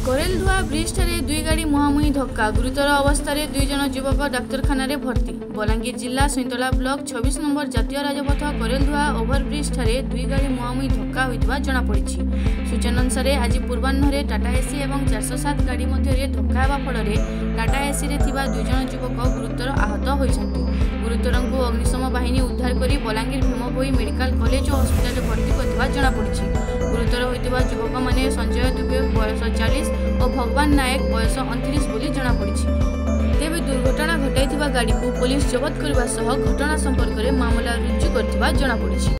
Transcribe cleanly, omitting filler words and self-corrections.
कोरेलधुआ bridge ठारे दुई गाड़ी मुहांमुही धक्का गुरुतर अवस्था दुई जन युवक डाक्तरखाना भर्ती। बलांगीर जिला सैंतला ब्लॉक 26 नंबर जातीय राजपथ कोरेलधुआ ओभरब्रिज ठारे दुई गाड़ी मुहांमुही धक्का होइतबा जणा पड़िछि। सूचना अनुसार आज पूर्वाह्न टाटा एसी और 407 गाड़ी मध्य धक्का हेबा फଳରେ टाटा एसी रे थिबा दुई जन युवक गुरुतर आहत होइछन्ति। गुरुतरंकु अग्निशम बाहिनी उद्धार करी बलांगीर भीमभोई मेडिकल कॉलेज और हॉस्पिटल भर्ती करथिबा जणा पड़िछि। गुरुतर होइतबा युवक माने संजय दुबे बयस 40 और भगवान नायक बयस 29 बोली जणा पड़िछि। तेबे दुर्घटना घटाइथिबा गाड़ी को पुलिस जबत करबा सह घटना संपर्क में मामला रुजु करथिबा जणा पड़िछि।